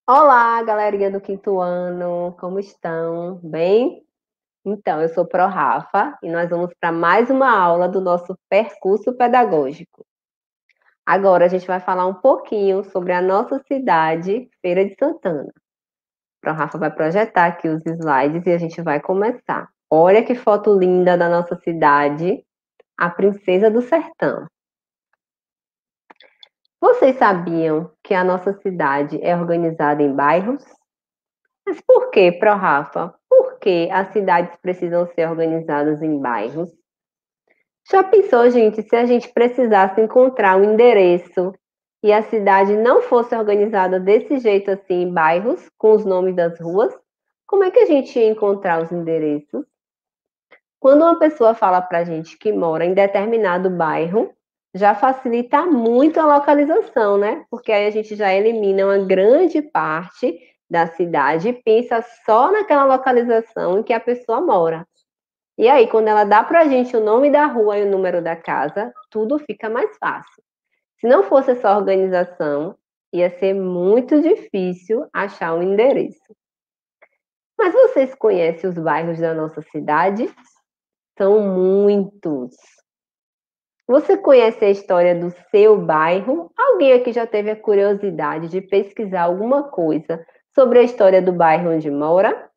Olá, galerinha do quinto ano, como estão? Bem? Então, eu sou Pro Rafa e nós vamos para mais uma aula do nosso percurso pedagógico. Agora a gente vai falar um pouquinho sobre a nossa cidade, Feira de Santana. Pro Rafa vai projetar aqui os slides e a gente vai começar. Olha que foto linda da nossa cidade, a Princesa do Sertão. Vocês sabiam que a nossa cidade é organizada em bairros? Mas por que, Pro Rafa? Por que as cidades precisam ser organizadas em bairros? Já pensou, gente, se a gente precisasse encontrar um endereço e a cidade não fosse organizada desse jeito assim em bairros, com os nomes das ruas? Como é que a gente ia encontrar os endereços? Quando uma pessoa fala para a gente que mora em determinado bairro, já facilita muito a localização, né? Porque aí a gente já elimina uma grande parte da cidade e pensa só naquela localização em que a pessoa mora. E aí, quando ela dá para a gente o nome da rua e o número da casa, tudo fica mais fácil. Se não fosse essa organização, ia ser muito difícil achar um endereço. Mas vocês conhecem os bairros da nossa cidade? São muitos. Você conhece a história do seu bairro? Alguém aqui já teve a curiosidade de pesquisar alguma coisa sobre a história do bairro onde mora?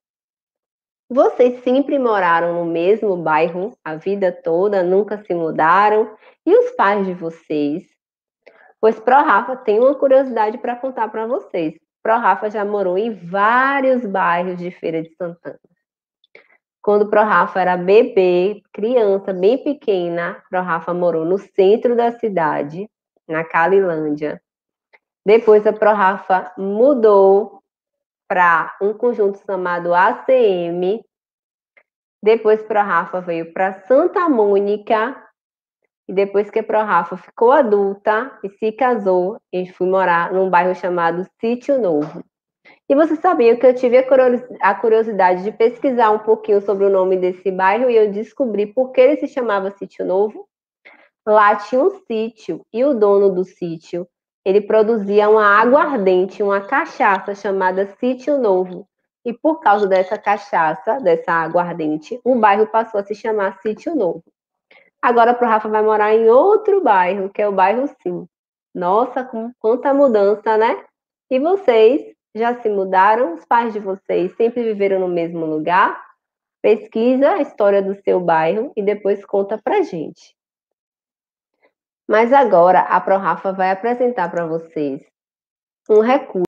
Vocês sempre moraram no mesmo bairro a vida toda, nunca se mudaram? E os pais de vocês? Pois Pro Rafa tem uma curiosidade para contar para vocês. Pro Rafa já morou em vários bairros de Feira de Santana. Quando Pro Rafa era bebê, criança, bem pequena, Pro Rafa morou no centro da cidade, na Calilândia. Depois a Pro Rafa mudou para um conjunto chamado ACM. Depois Pro Rafa veio para Santa Mônica. E depois que a Pro Rafa ficou adulta e se casou, a gente foi morar num bairro chamado Sítio Novo. E você sabia que eu tive a curiosidade de pesquisar um pouquinho sobre o nome desse bairro e eu descobri por que ele se chamava Sítio Novo? Lá tinha um sítio e o dono do sítio, ele produzia uma aguardente, uma cachaça chamada Sítio Novo. E por causa dessa cachaça, dessa aguardente, o bairro passou a se chamar Sítio Novo. Agora o Rafa vai morar em outro bairro, que é o bairro Sim. Nossa, quanta mudança, né? E vocês já se mudaram? Os pais de vocês sempre viveram no mesmo lugar? Pesquisa a história do seu bairro e depois conta pra gente. Mas agora a ProRafa vai apresentar para vocês um recurso.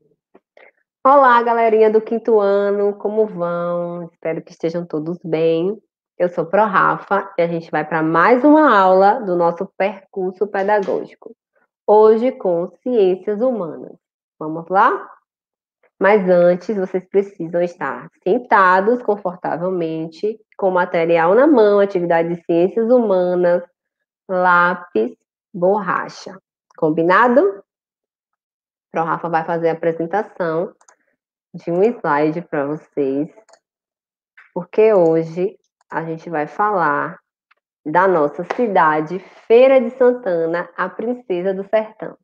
Olá, galerinha do quinto ano, como vão? Espero que estejam todos bem. Eu sou ProRafa e a gente vai para mais uma aula do nosso percurso pedagógico. Hoje com ciências humanas. Vamos lá? Mas antes, vocês precisam estar sentados confortavelmente, com material na mão, atividade de ciências humanas, lápis, borracha. Combinado? Então, a Rafa vai fazer a apresentação de um slide para vocês, porque hoje a gente vai falar da nossa cidade, Feira de Santana, a Princesa do Sertão.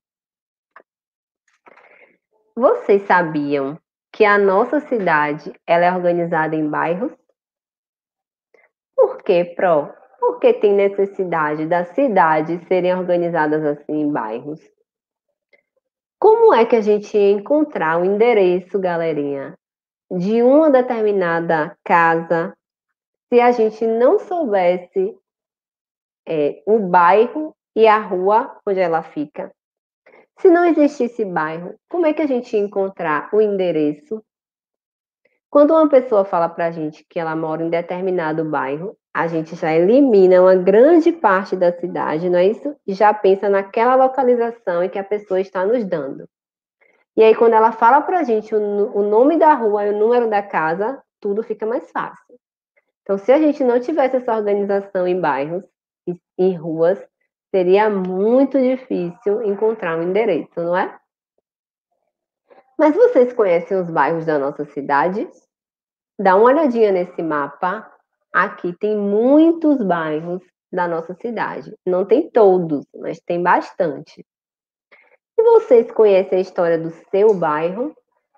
Vocês sabiam que a nossa cidade ela é organizada em bairros? Por que, Pro? Por que tem necessidade das cidades serem organizadas assim em bairros? Como é que a gente ia encontrar o endereço, galerinha, de uma determinada casa se a gente não soubesse o bairro e a rua onde ela fica? Se não existisse bairro, como é que a gente ia encontrar o endereço? Quando uma pessoa fala para a gente que ela mora em determinado bairro, a gente já elimina uma grande parte da cidade, não é isso? E já pensa naquela localização em que a pessoa está nos dando. E aí, quando ela fala para a gente o nome da rua e o número da casa, tudo fica mais fácil. Então, se a gente não tivesse essa organização em bairros e em ruas, seria muito difícil encontrar um endereço, não é? Mas vocês conhecem os bairros da nossa cidade? Dá uma olhadinha nesse mapa. Aqui tem muitos bairros da nossa cidade. Não tem todos, mas tem bastante. E vocês conhecem a história do seu bairro?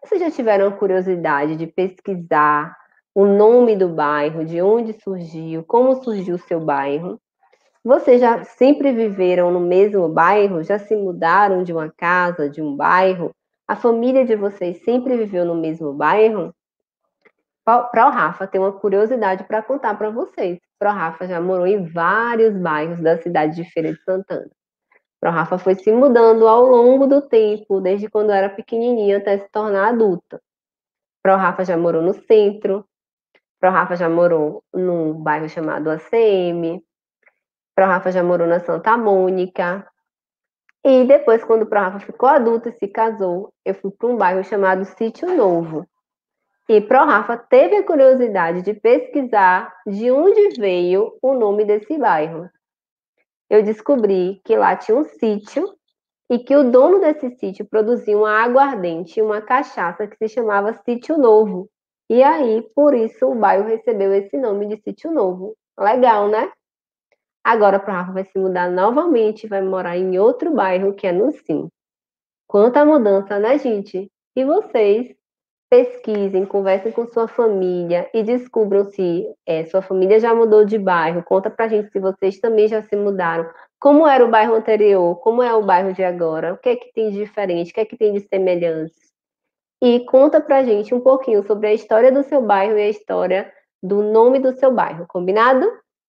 Vocês já tiveram curiosidade de pesquisar o nome do bairro, de onde surgiu, como surgiu o seu bairro? Vocês já sempre viveram no mesmo bairro? Já se mudaram de uma casa, de um bairro? A família de vocês sempre viveu no mesmo bairro? Para o Rafa, tem uma curiosidade para contar para vocês. Pro Rafa já morou em vários bairros da cidade de Feira de Santana. Pro Rafa foi se mudando ao longo do tempo, desde quando era pequenininho até se tornar adulta. Pro Rafa já morou no centro. Pro Rafa já morou num bairro chamado ACM. Pro Rafa já morou na Santa Mônica. E depois, quando o Pro Rafa ficou adulto e se casou, eu fui para um bairro chamado Sítio Novo. E Pro Rafa teve a curiosidade de pesquisar de onde veio o nome desse bairro. Eu descobri que lá tinha um sítio e que o dono desse sítio produzia uma aguardente e uma cachaça que se chamava Sítio Novo. E aí, por isso, o bairro recebeu esse nome de Sítio Novo. Legal, né? Agora, o Rafa vai se mudar novamente, vai morar em outro bairro, que é no Sim. Quanta mudança, né, gente? E vocês pesquisem, conversem com sua família e descubram se sua família já mudou de bairro. Conta pra gente se vocês também já se mudaram. Como era o bairro anterior? Como é o bairro de agora? O que é que tem de diferente? O que é que tem de semelhante? E conta pra gente um pouquinho sobre a história do seu bairro e a história do nome do seu bairro, combinado?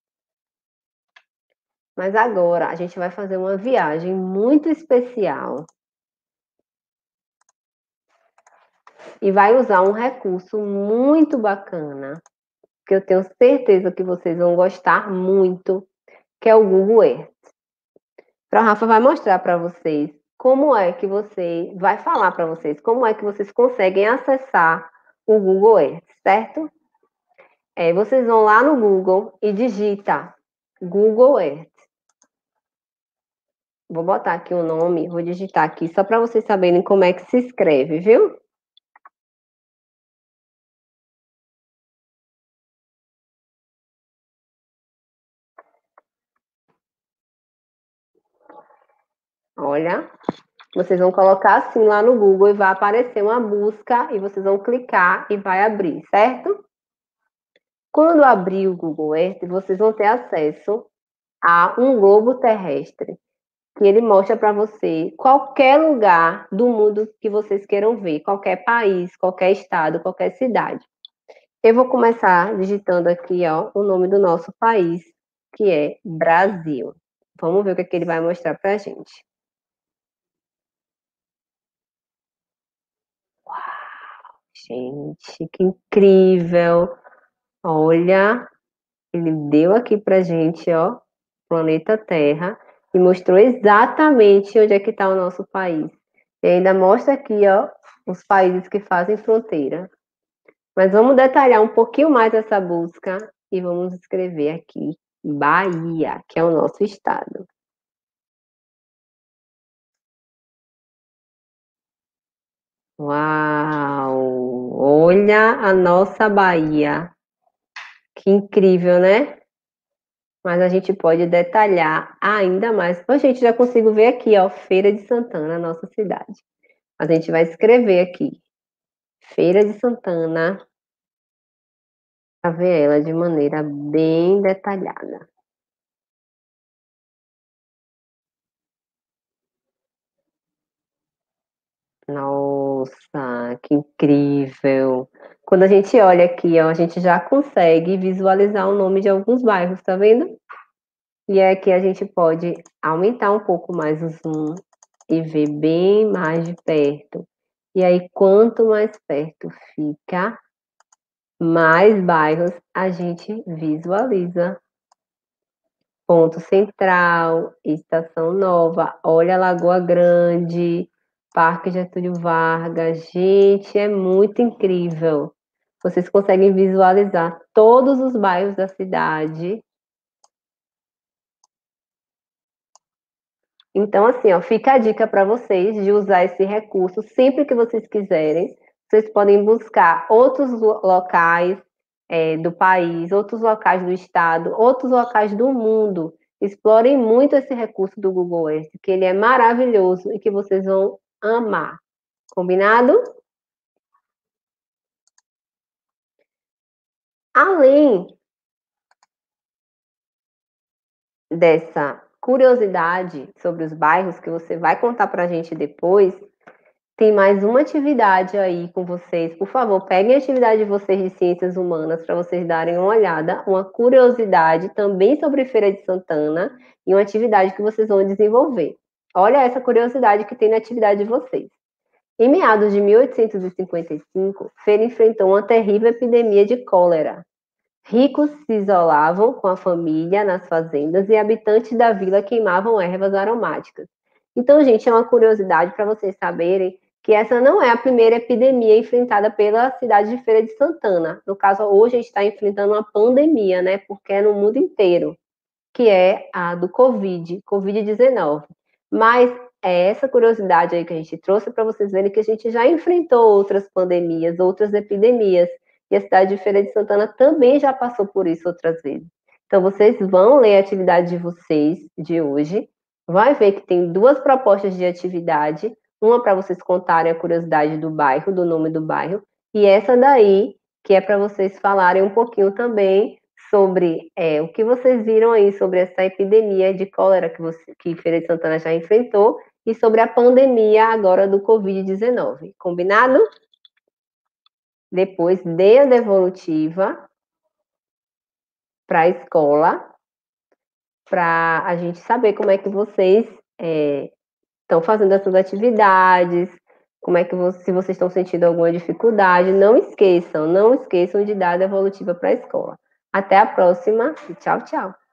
Mas agora a gente vai fazer uma viagem muito especial e vai usar um recurso muito bacana, que eu tenho certeza que vocês vão gostar muito, que é o Google Earth. Então, a Rafa vai mostrar para vocês como é que você vai falar para vocês como é que vocês conseguem acessar o Google Earth, certo? Vocês vão lá no Google e digita Google Earth. Vou botar aqui o nome, vou digitar aqui só para vocês saberem como é que se escreve, viu? Olha, vocês vão colocar assim lá no Google e vai aparecer uma busca e vocês vão clicar e vai abrir, certo? Quando abrir o Google Earth, vocês vão ter acesso a um globo terrestre, que ele mostra para você qualquer lugar do mundo que vocês queiram ver, qualquer país, qualquer estado, qualquer cidade. Eu vou começar digitando aqui, ó, o nome do nosso país, que é Brasil. Vamos ver o que é que ele vai mostrar para a gente. Gente, que incrível! Olha, ele deu aqui pra gente, ó, planeta Terra, e mostrou exatamente onde é que está o nosso país. E ainda mostra aqui, ó, os países que fazem fronteira. Mas vamos detalhar um pouquinho mais essa busca e vamos escrever aqui Bahia, que é o nosso estado. Uau! Olha a nossa Bahia. Que incrível, né? Mas a gente pode detalhar ainda mais. A gente já consigo ver aqui, ó, Feira de Santana, nossa cidade. Mas a gente vai escrever aqui, Feira de Santana, para ver ela de maneira bem detalhada. Nossa, que incrível! Quando a gente olha aqui, ó, a gente já consegue visualizar o nome de alguns bairros, tá vendo? E aqui a gente pode aumentar um pouco mais o zoom e ver bem mais de perto. E aí, quanto mais perto fica, mais bairros a gente visualiza. Ponto Central, Estação Nova, olha Lagoa Grande, Parque Getúlio Vargas. Gente, é muito incrível. Vocês conseguem visualizar todos os bairros da cidade. Então, assim, ó, fica a dica para vocês de usar esse recurso sempre que vocês quiserem. Vocês podem buscar outros locais do país, outros locais do estado, outros locais do mundo. Explorem muito esse recurso do Google Earth, que ele é maravilhoso e que vocês vão amar. Combinado? Além dessa curiosidade sobre os bairros que você vai contar para a gente depois, tem mais uma atividade aí com vocês. Por favor, peguem a atividade de vocês de ciências humanas para vocês darem uma olhada, uma curiosidade também sobre Feira de Santana e uma atividade que vocês vão desenvolver. Olha essa curiosidade que tem na atividade de vocês. Em meados de 1855, Feira enfrentou uma terrível epidemia de cólera. Ricos se isolavam com a família nas fazendas e habitantes da vila queimavam ervas aromáticas. Então, gente, é uma curiosidade para vocês saberem que essa não é a primeira epidemia enfrentada pela cidade de Feira de Santana. No caso, hoje a gente está enfrentando uma pandemia, né? Porque é no mundo inteiro, que é a do Covid-19. Mas é essa curiosidade aí que a gente trouxe para vocês verem que a gente já enfrentou outras pandemias, outras epidemias, e a cidade de Feira de Santana também já passou por isso outras vezes. Então, vocês vão ler a atividade de vocês de hoje, vai ver que tem duas propostas de atividade, uma para vocês contarem a curiosidade do bairro, do nome do bairro, e essa daí, que é para vocês falarem um pouquinho também sobre o que vocês viram aí sobre essa epidemia de cólera que Feira de Santana já enfrentou e sobre a pandemia agora do Covid-19. Combinado? Depois dê a devolutiva para a escola, para a gente saber como é que vocês estão fazendo essas atividades, como é que se vocês estão sentindo alguma dificuldade. Não esqueçam de dar a devolutiva para a escola. Até a próxima e tchau, tchau.